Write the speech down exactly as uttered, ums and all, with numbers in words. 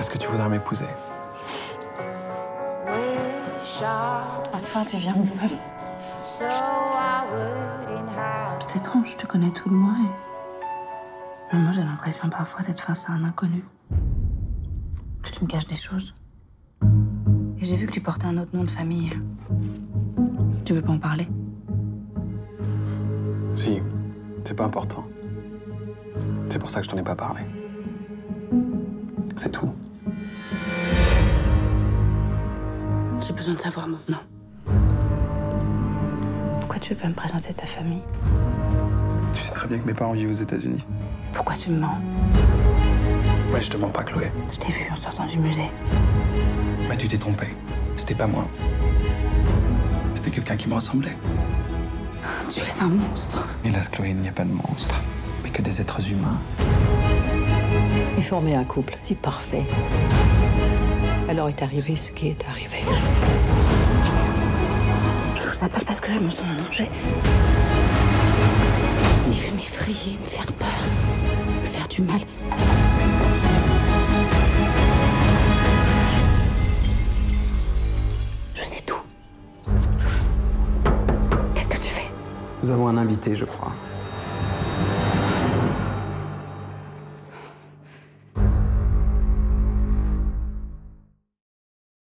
Est-ce que tu voudrais m'épouser? Enfin, tu viens me voir. C'est étrange, je te connais tout de moi et... Mais moi, j'ai l'impression parfois d'être face à un inconnu. Que tu me caches des choses. Et j'ai vu que tu portais un autre nom de famille. Tu veux pas en parler? Si, c'est pas important. C'est pour ça que je t'en ai pas parlé. C'est tout. J'ai besoin de savoir maintenant. Pourquoi tu veux pas me présenter ta famille? Tu sais très bien que mes parents vivent aux États-Unis. Pourquoi tu me mens? Ouais, je te mens pas, Chloé. Je t'ai vu en sortant du musée. Mais tu t'es trompée. C'était pas moi. C'était quelqu'un qui me ressemblait. Tu es un monstre. Hélas, Chloé, il n'y a pas de monstre, mais que des êtres humains. Et former un couple si parfait. Alors est arrivé ce qui est arrivé. Je vous appelle parce que je me sens en danger. Il veut m'effrayer, me faire peur, me faire du mal. Je sais tout. Qu'est-ce que tu fais? Nous avons un invité, je crois.